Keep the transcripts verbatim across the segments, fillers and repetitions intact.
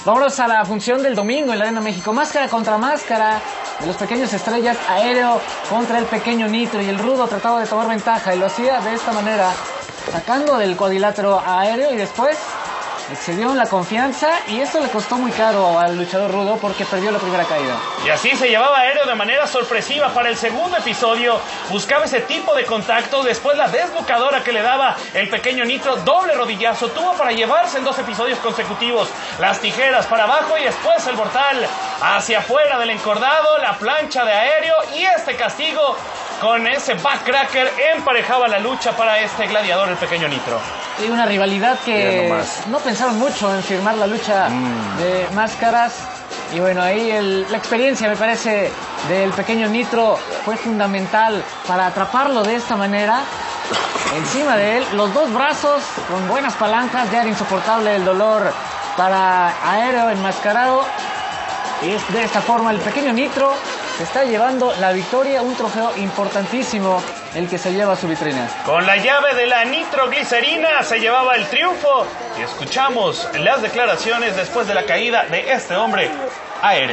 Vámonos a la función del domingo en la Arena México. Máscara contra máscara de los pequeños estrellas. Aéreo contra el pequeño Nitro. Y el Rudo trataba de tomar ventaja y lo hacía de esta manera, sacando del cuadrilátero a Aéreo y después excedió en la confianza, y esto le costó muy caro al luchador Rudo porque perdió la primera caída. Y así se llevaba Aéreo de manera sorpresiva para el segundo episodio. Buscaba ese tipo de contacto, después la desbocadora que le daba el pequeño Nitro, doble rodillazo, tuvo para llevarse en dos episodios consecutivos. Las tijeras para abajo y después el mortal hacia afuera del encordado, la plancha de Aéreo y este castigo con ese backcracker emparejaba la lucha para este gladiador, el pequeño Nitro. Y una rivalidad que no pensaron mucho en firmar la lucha mm. de máscaras. Y bueno, ahí el, la experiencia, me parece, del pequeño Nitro fue fundamental para atraparlo de esta manera. Encima de él, los dos brazos con buenas palancas, ya era insoportable el dolor para Aéreo enmascarado. Y es de esta forma el pequeño Nitro se está llevando la victoria, un trofeo importantísimo el que se lleva a su vitrina. Con la llave de la nitroglicerina se llevaba el triunfo, y escuchamos las declaraciones después de la caída de este hombre, Aéreo.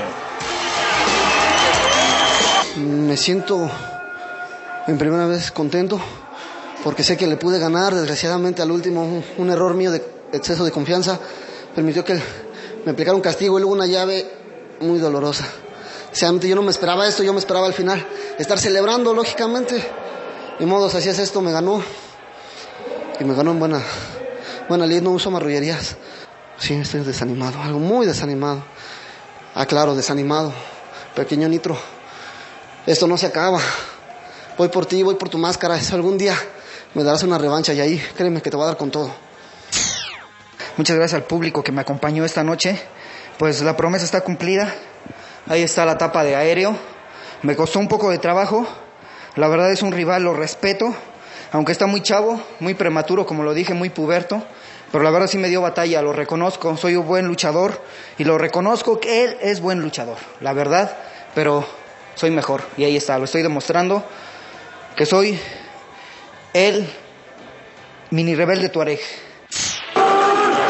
Me siento en primera vez contento porque sé que le pude ganar. Desgraciadamente al último un, un error mío de exceso de confianza permitió que me aplicara un castigo y luego una llave muy dolorosa. Sinceramente yo no me esperaba esto, yo me esperaba al final estar celebrando, lógicamente. De modo, si hacías esto, me ganó. Y me ganó en buena, buena lid, no uso marrullerías. Sí, estoy desanimado, algo muy desanimado. Ah, claro, desanimado. Pequeño Nitro, esto no se acaba. Voy por ti, voy por tu máscara. Eso algún día me darás una revancha y ahí, créeme que te voy a dar con todo. Muchas gracias al público que me acompañó esta noche. Pues la promesa está cumplida. Ahí está la tapa de Aéreo. Me costó un poco de trabajo. La verdad es un rival, lo respeto. Aunque está muy chavo, muy prematuro, como lo dije, muy puberto. Pero la verdad sí me dio batalla, lo reconozco. Soy un buen luchador y lo reconozco que él es buen luchador. La verdad, pero soy mejor. Y ahí está, lo estoy demostrando. Que soy el mini rebelde Tuareg.